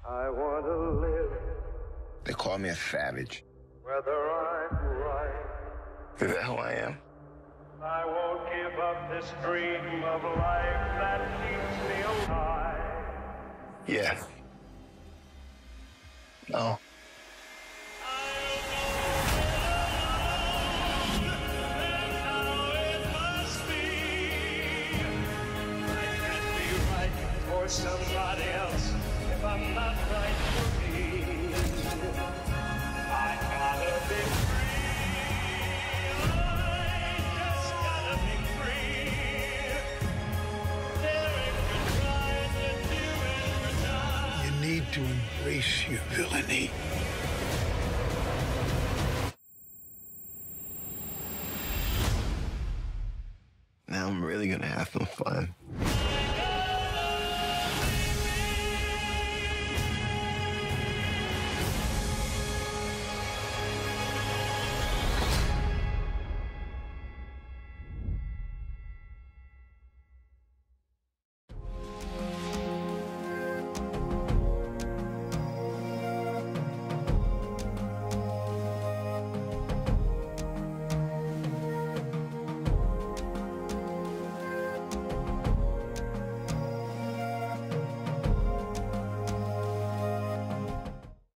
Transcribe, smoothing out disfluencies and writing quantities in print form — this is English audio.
I want to live. They call me a savage. Whether I'm right. Is that who I am? I won't give up this dream of life that keeps me alive. Yeah. No. For somebody else, if I'm not right for me, I gotta be free. I just gotta be free. Daring to try to do it right. You need to embrace your villainy. Now I'm really gonna have some fun.